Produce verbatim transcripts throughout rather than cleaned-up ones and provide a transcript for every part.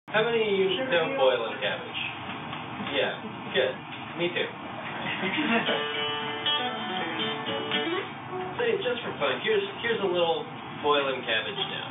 How many of you know boiling cabbage? Yeah, good. Me too. Say, just for fun, here's here's a little boiling cabbage now.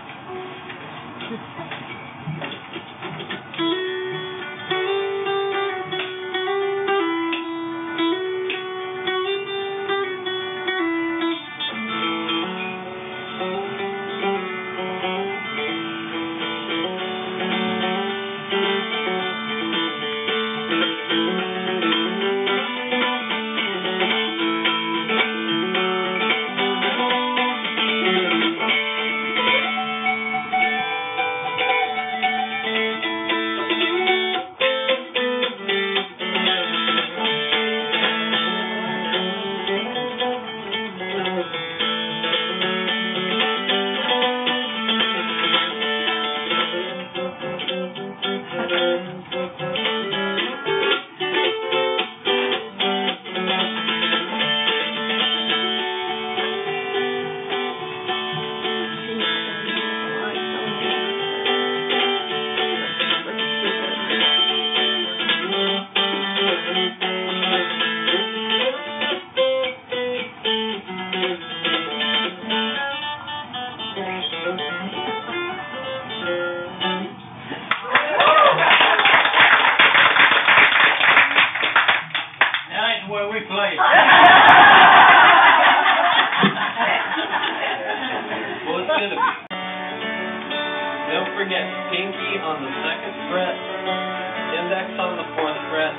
Don't forget, pinky on the second fret, index on the fourth fret,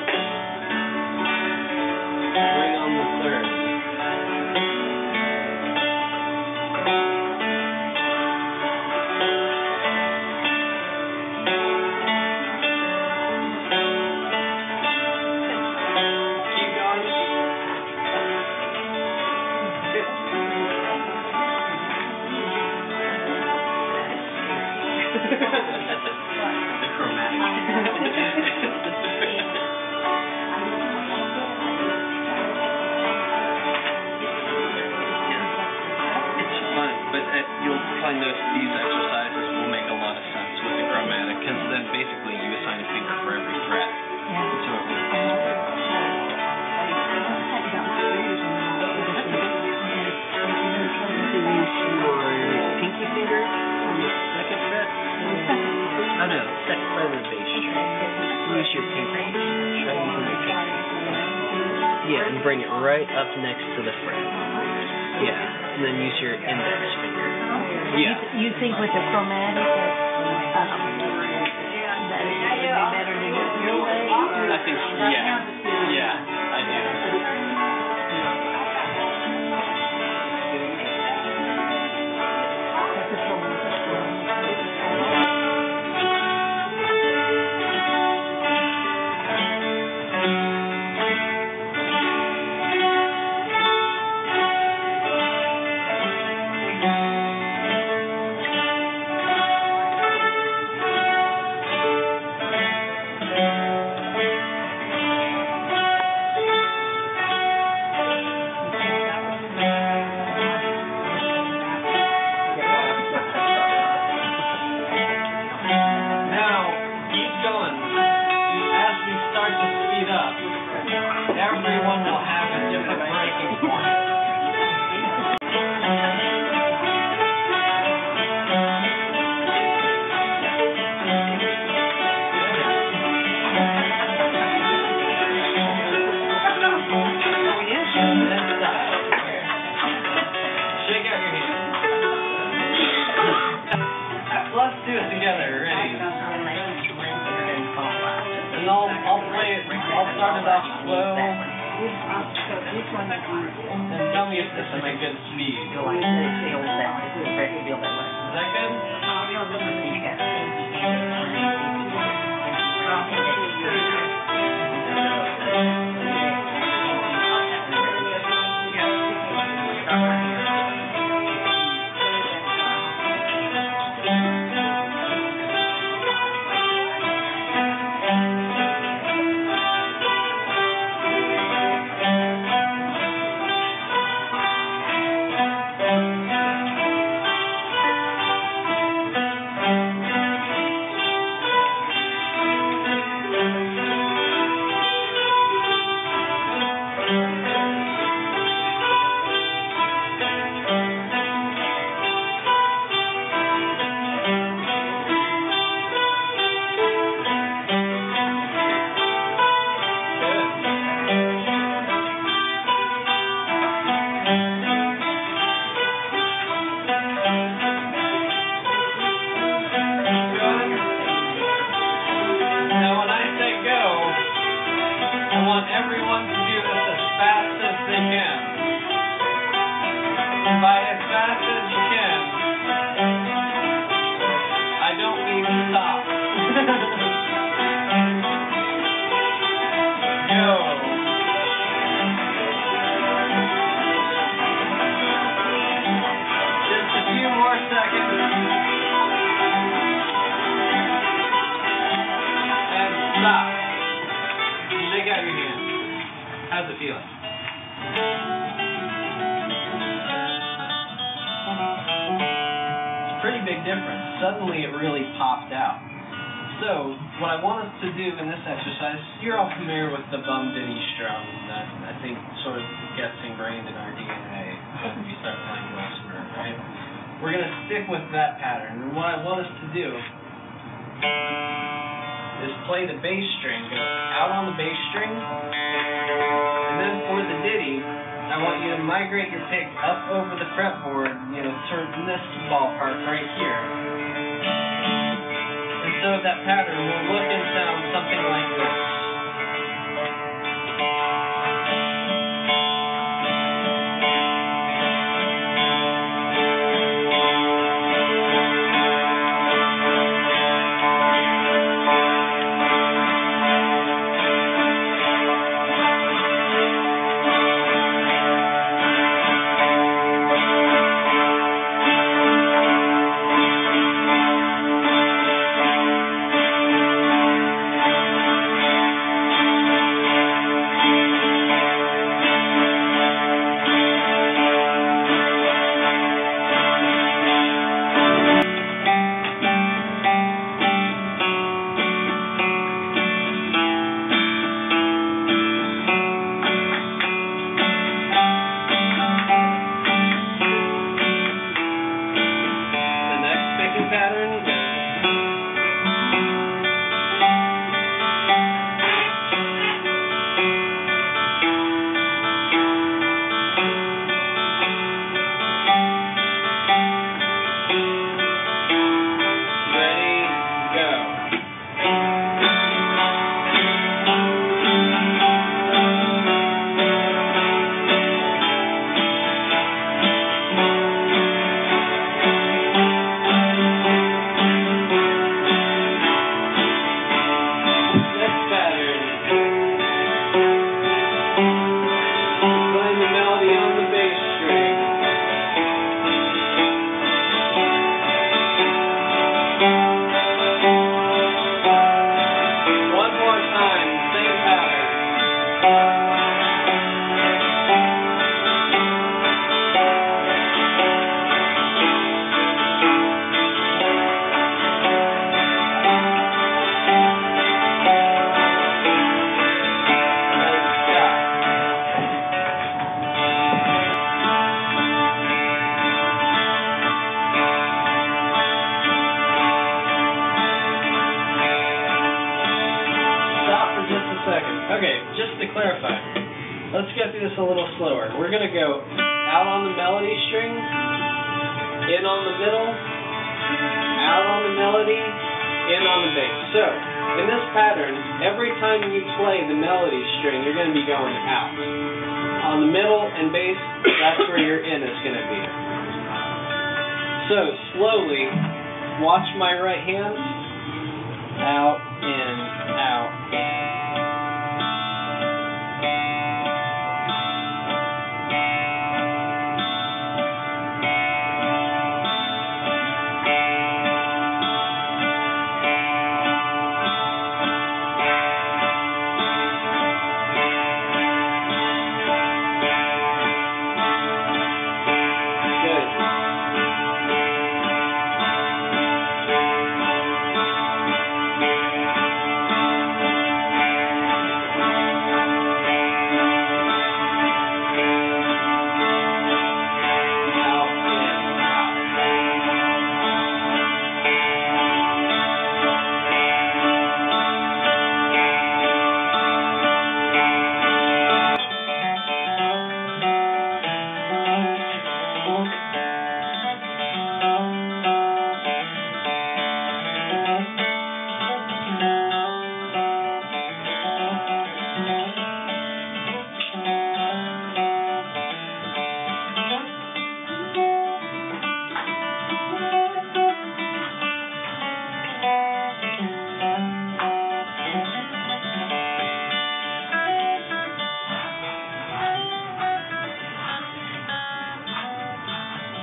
ring on the third. Keep going. The chromatic. It's fun, but uh, you'll probably notice these exercises will make a lot of sense with the chromatic, because then basically you assign a finger for every fret. Yeah. So it works. Pinky finger on the second fret. Oh no, second fret of the bass string. Use your pinky. Try using your pinky. Yeah, and bring it right up next to the fret. Yeah, and then use your index finger. Yeah. You, you think with the chromatic that um, that it would be better to do it your way? I think, yeah, yeah, I do. Everyone will have a different breaking point. Shake out your hands. Let's do it together. Ready? And I'll, I'll play it. I'll start it off slow. And tell me if this is a good speed. Is that good? Thank you. fast as you can. I don't mean stop. Go. Just a few more seconds. And stop. Shake out your hand. How's it feeling? Pretty big difference. Suddenly it really popped out. So, what I want us to do in this exercise, you're all familiar with the bum ditty strum that I think sort of gets ingrained in our D N A when you start playing Dulcimer, right? We're going to stick with that pattern. And what I want us to do is play the bass string, go out on the bass string, and then for the ditty, I want you to migrate your pick up over the fretboard, you know, sort of in this ballpark right here. And so that pattern will look and sound something like this. Okay, just to clarify, let's get through this a little slower. We're going to go out on the melody string, in on the middle, out on the melody, in on the bass. So, in this pattern, every time you play the melody string, you're going to be going out. On the middle and bass, that's where your in is going to be. So, slowly, watch my right hand. Out, in, out, in.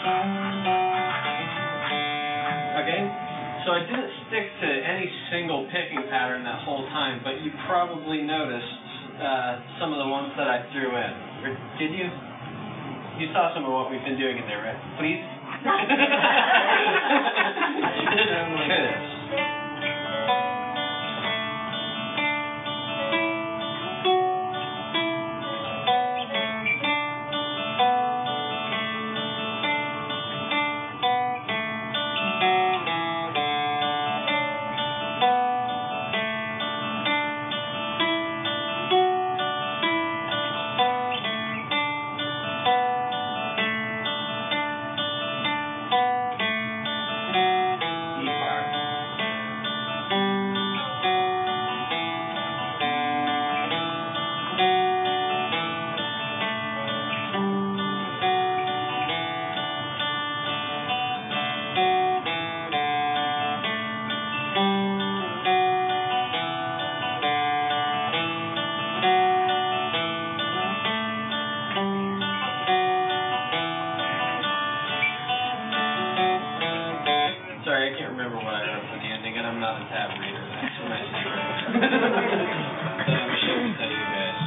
Okay, so I didn't stick to any single picking pattern that whole time, but you probably noticed uh, some of the ones that I threw in. Or did you? You saw some of what we've been doing in there, right? Please? Good. Sorry, I can't remember what I wrote for the ending, and I'm not a tab reader. That's my secret. So I'm ashamed to tell you guys.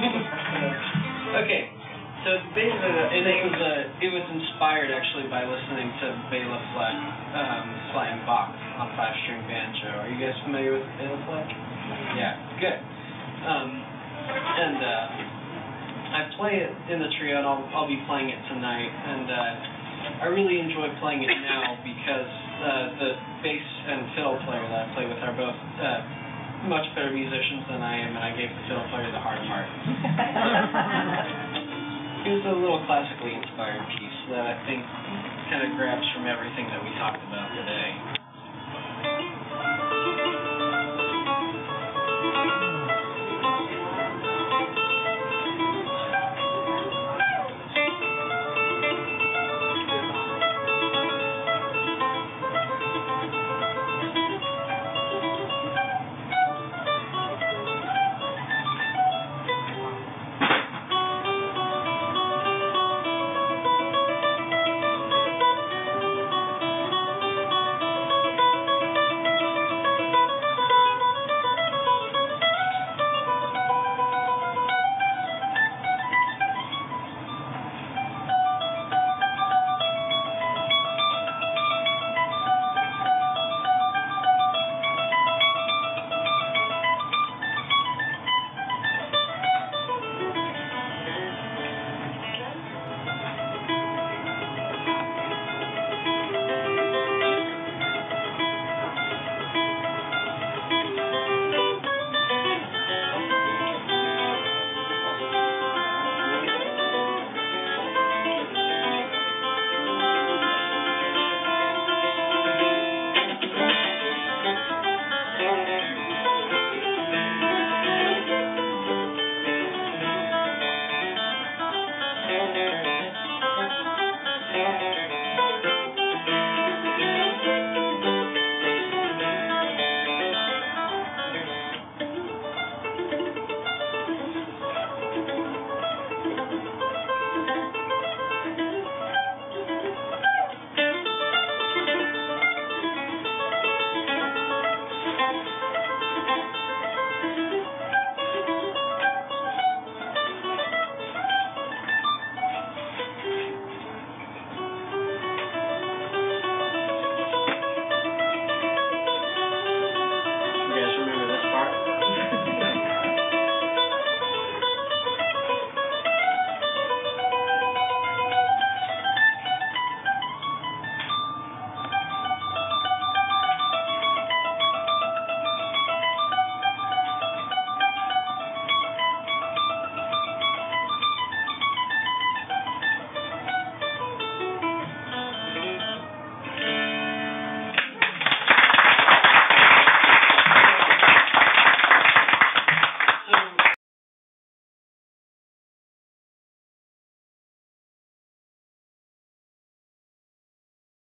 Okay, so it's basically, and it was uh, it was inspired actually by listening to Bela Fleck um, playing Bach on five-string banjo. Are you guys familiar with Bela Fleck? Yeah, good. Um, and uh, I play it in the trio, and I'll I'll be playing it tonight, and uh, I really enjoy playing it now because uh, the bass and fiddle player that I play with are both uh, much better musicians than I am, and I gave the fiddle player the hard part. It was a little classically inspired piece that I think kind of grabs from everything that we talked about today.